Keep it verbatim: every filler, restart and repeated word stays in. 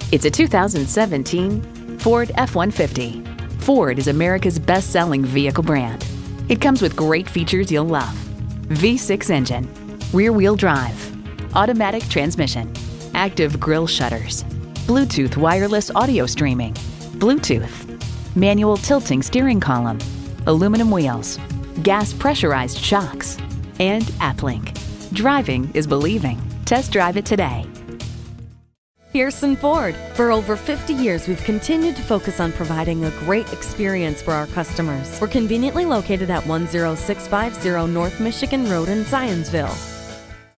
It's a two thousand seventeen Ford F one fifty. Ford is America's best-selling vehicle brand. It comes with great features you'll love. V six engine, rear-wheel drive, automatic transmission, active grille shutters, Bluetooth wireless audio streaming, Bluetooth, manual tilting steering column, aluminum wheels, gas pressurized shocks, and AppLink. Driving is believing. Test drive it today. Pearson Ford. For over fifty years, we've continued to focus on providing a great experience for our customers. We're conveniently located at one zero six five zero North Michigan Road in Zionsville.